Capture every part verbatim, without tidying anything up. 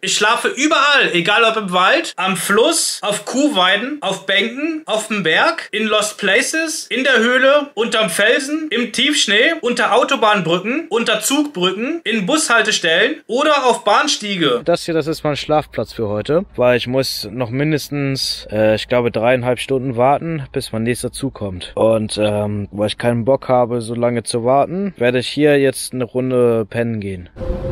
Ich schlafe überall, egal ob im Wald, am Fluss, auf Kuhweiden, auf Bänken, auf dem Berg, in Lost Places, in der Höhle, unterm Felsen, im Tiefschnee, unter Autobahnbrücken, unter Zugbrücken, in Bushaltestellen oder auf Bahnstiege. Das hier, das ist mein Schlafplatz für heute, weil ich muss noch mindestens, äh, ich glaube, dreieinhalb Stunden warten, bis mein nächster Zug kommt. Und ähm, weil ich keinen Bock habe, so lange zu warten, werde ich hier jetzt eine Runde pennen gehen.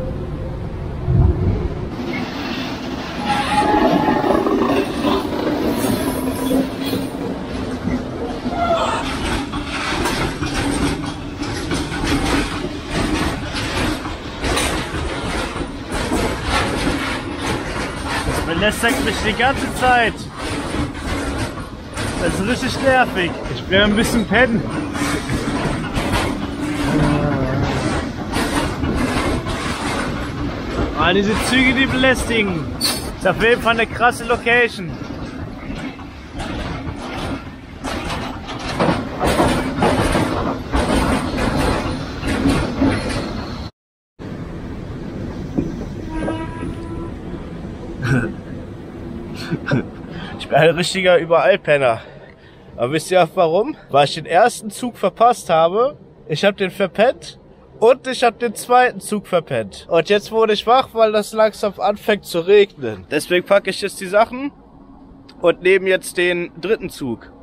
Belästigt mich die ganze Zeit. Das ist richtig nervig. Ich werde ein bisschen pennen. Ah, diese Züge, die belästigen. Ist auf jeden Fall eine krasse Location. Ich bin ein richtiger Überallpenner. Aber wisst ihr auch warum? Weil ich den ersten Zug verpasst habe. Ich habe den verpennt. Und ich habe den zweiten Zug verpennt. Und jetzt wurde ich wach, weil das langsam anfängt zu regnen. Deswegen packe ich jetzt die Sachen und nehme jetzt den dritten Zug.